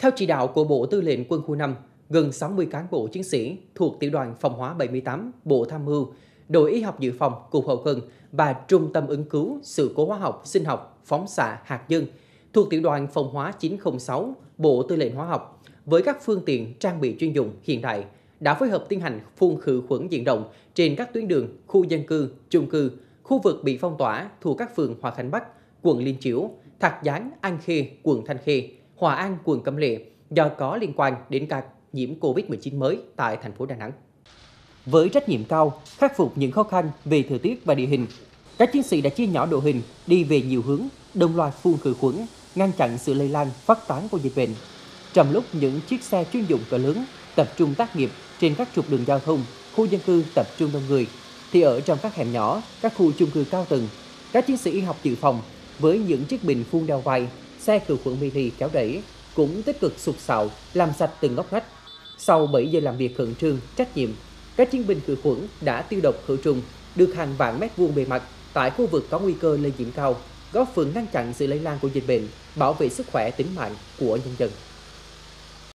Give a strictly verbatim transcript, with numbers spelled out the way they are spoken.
Theo chỉ đạo của Bộ Tư lệnh Quân khu năm, gần sáu mươi cán bộ chiến sĩ thuộc Tiểu đoàn Phòng hóa bảy mươi tám, Bộ Tham mưu, đội y học dự phòng, Cục Hậu cần và Trung tâm ứng cứu sự cố hóa học, sinh học, phóng xạ hạt nhân thuộc Tiểu đoàn Phòng hóa chín không sáu, Bộ Tư lệnh Hóa học với các phương tiện trang bị chuyên dụng hiện đại đã phối hợp tiến hành phun khử khuẩn diện rộng trên các tuyến đường, khu dân cư, chung cư, khu vực bị phong tỏa thuộc các phường Hòa Khánh Bắc, quận Liên Chiểu, Thạc Gián, An Khê, quận Thanh Khê, Hòa An, quận Cẩm Lệ do có liên quan đến ca nhiễm Covid mười chín mới tại thành phố Đà Nẵng. Với trách nhiệm cao, khắc phục những khó khăn về thời tiết và địa hình, các chiến sĩ đã chia nhỏ đội hình đi về nhiều hướng, đồng loạt phun khử khuẩn, ngăn chặn sự lây lan, phát tán của dịch bệnh. Trong lúc những chiếc xe chuyên dụng cỡ lớn tập trung tác nghiệp trên các trục đường giao thông, khu dân cư tập trung đông người, thì ở trong các hẻm nhỏ, các khu chung cư cao tầng, các chiến sĩ y học dự phòng với những chiếc bình phun đeo vai, xe khử khuẩn mini kéo đẩy cũng tích cực sục sạo làm sạch từng ngóc ngách. Sau bảy giờ làm việc khẩn trương, trách nhiệm, các chiến binh khử khuẩn đã tiêu độc khử trùng được hàng vạn mét vuông bề mặt tại khu vực có nguy cơ lây nhiễm cao, góp phần ngăn chặn sự lây lan của dịch bệnh, bảo vệ sức khỏe tính mạng của nhân dân.